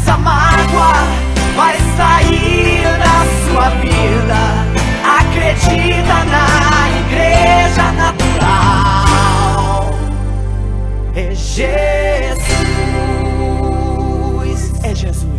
essa mágoa vai sair da sua vida. Acredita na igreja natural. É Jesus, é Jesus.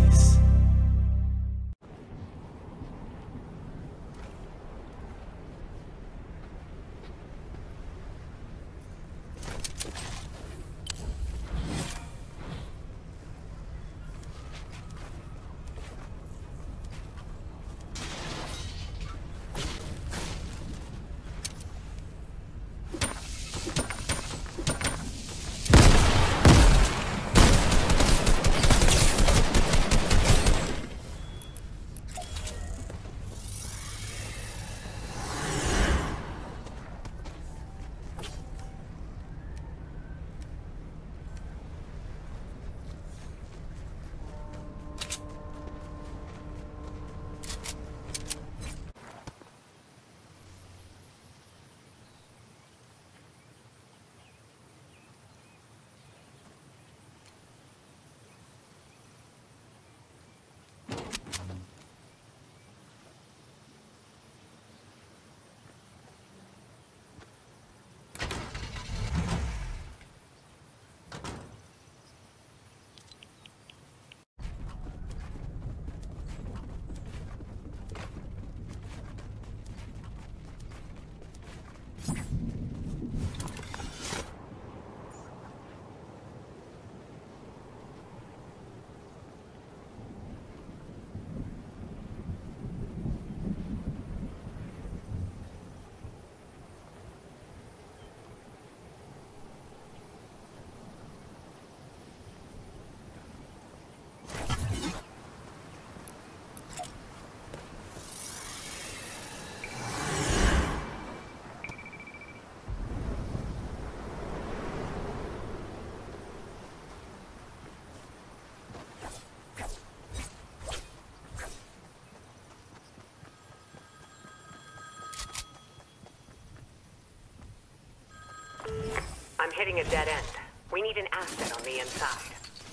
I'm hitting a dead end. We need an asset on the inside.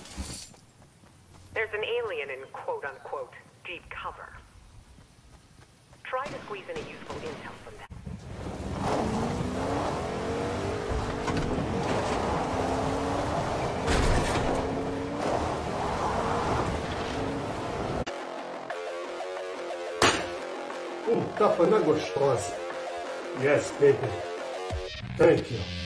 There's an alien in quote-unquote deep cover. Try to squeeze in a useful intel from them. Tapa na gostosa. Yes, baby. Thank you.